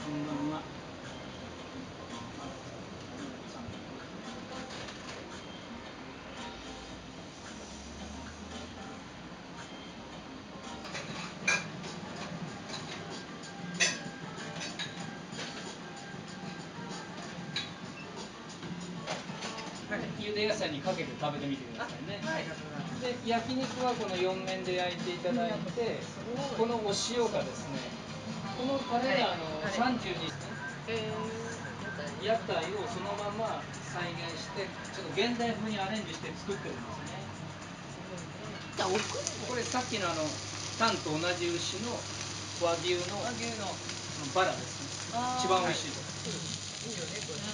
こんばんは。茹で野菜にかけて食べてみてくださいね。はい。で、焼肉はこの4面で焼いていただいて、このお塩がですね、このタレが32ですね。屋台をそのまま再現して、ちょっと現代風にアレンジして作ってるんですね。これさっきのタンと同じ牛の和牛のバラですね。一番美味しいです。いいよね、これ。